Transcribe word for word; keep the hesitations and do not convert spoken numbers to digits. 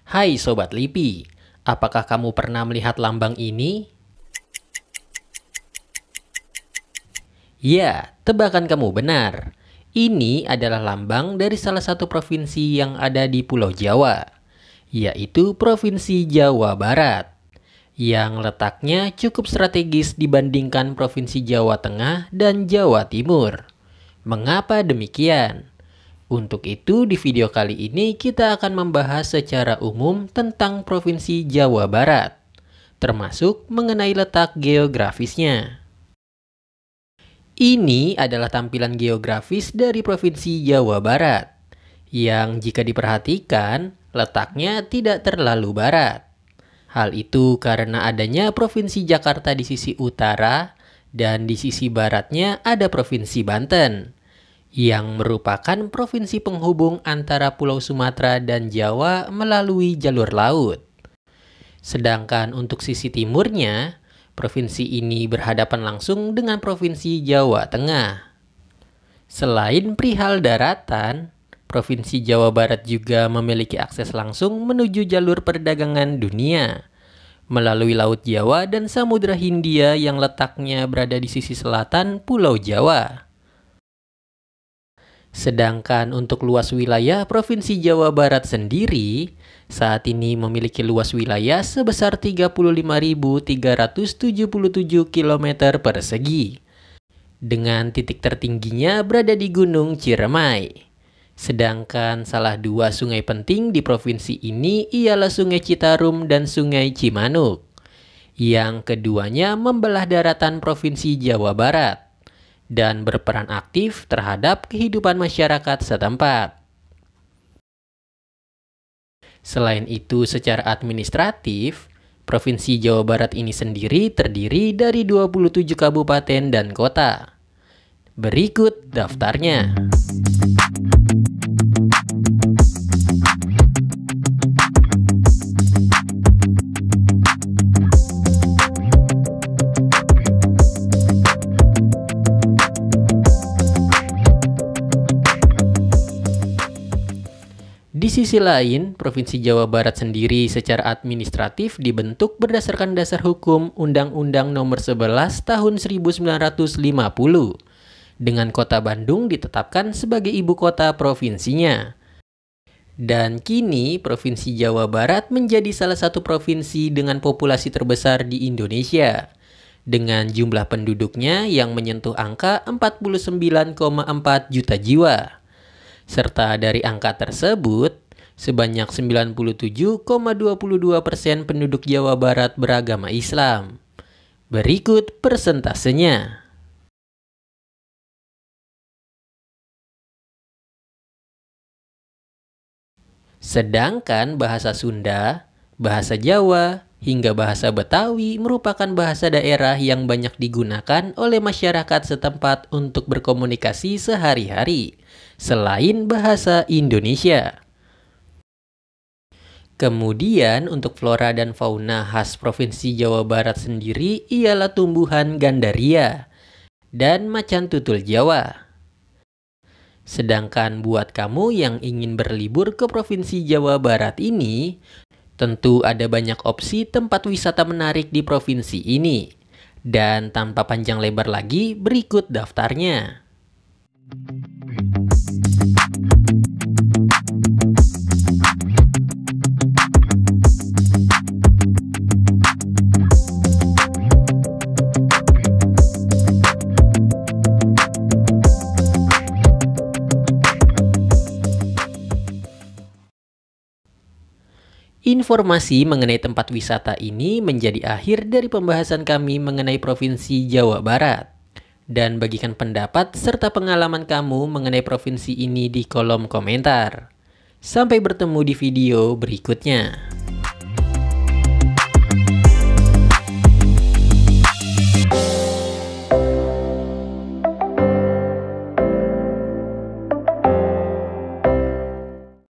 Hai Sobat Lipi, apakah kamu pernah melihat lambang ini? Ya, tebakan kamu benar. Ini adalah lambang dari salah satu provinsi yang ada di Pulau Jawa, yaitu Provinsi Jawa Barat, yang letaknya cukup strategis dibandingkan Provinsi Jawa Tengah dan Jawa Timur. Mengapa demikian? Untuk itu, di video kali ini kita akan membahas secara umum tentang Provinsi Jawa Barat, termasuk mengenai letak geografisnya. Ini adalah tampilan geografis dari Provinsi Jawa Barat, yang jika diperhatikan, letaknya tidak terlalu barat. Hal itu karena adanya Provinsi Jakarta di sisi utara, dan di sisi baratnya ada Provinsi Banten, yang merupakan provinsi penghubung antara Pulau Sumatera dan Jawa melalui jalur laut. Sedangkan untuk sisi timurnya, provinsi ini berhadapan langsung dengan Provinsi Jawa Tengah. Selain perihal daratan, Provinsi Jawa Barat juga memiliki akses langsung menuju jalur perdagangan dunia melalui Laut Jawa dan Samudra Hindia yang letaknya berada di sisi selatan Pulau Jawa. Sedangkan untuk luas wilayah Provinsi Jawa Barat sendiri, saat ini memiliki luas wilayah sebesar tiga puluh lima ribu tiga ratus tujuh puluh tujuh kilometer persegi, dengan titik tertingginya berada di Gunung Ciremai. Sedangkan salah dua sungai penting di provinsi ini ialah Sungai Citarum dan Sungai Cimanuk, yang keduanya membelah daratan Provinsi Jawa Barat dan berperan aktif terhadap kehidupan masyarakat setempat. Selain itu, secara administratif, Provinsi Jawa Barat ini sendiri terdiri dari dua puluh tujuh kabupaten dan kota. Berikut daftarnya. Di sisi lain, Provinsi Jawa Barat sendiri secara administratif dibentuk berdasarkan dasar hukum Undang-Undang Nomor sebelas Tahun seribu sembilan ratus lima puluh, dengan Kota Bandung ditetapkan sebagai ibu kota provinsinya. Dan kini Provinsi Jawa Barat menjadi salah satu provinsi dengan populasi terbesar di Indonesia, dengan jumlah penduduknya yang menyentuh angka empat puluh sembilan koma empat juta jiwa. Serta dari angka tersebut, sebanyak sembilan puluh tujuh koma dua dua persen penduduk Jawa Barat beragama Islam. Berikut persentasenya. Sedangkan bahasa Sunda, bahasa Jawa, hingga bahasa Betawi merupakan bahasa daerah yang banyak digunakan oleh masyarakat setempat untuk berkomunikasi sehari-hari, selain bahasa Indonesia. Kemudian untuk flora dan fauna khas Provinsi Jawa Barat sendiri ialah tumbuhan gandaria dan macan tutul Jawa. Sedangkan buat kamu yang ingin berlibur ke Provinsi Jawa Barat ini, tentu ada banyak opsi tempat wisata menarik di provinsi ini. Dan tanpa panjang lebar lagi, berikut daftarnya. Informasi mengenai tempat wisata ini menjadi akhir dari pembahasan kami mengenai Provinsi Jawa Barat. Dan bagikan pendapat serta pengalaman kamu mengenai provinsi ini di kolom komentar. Sampai bertemu di video berikutnya.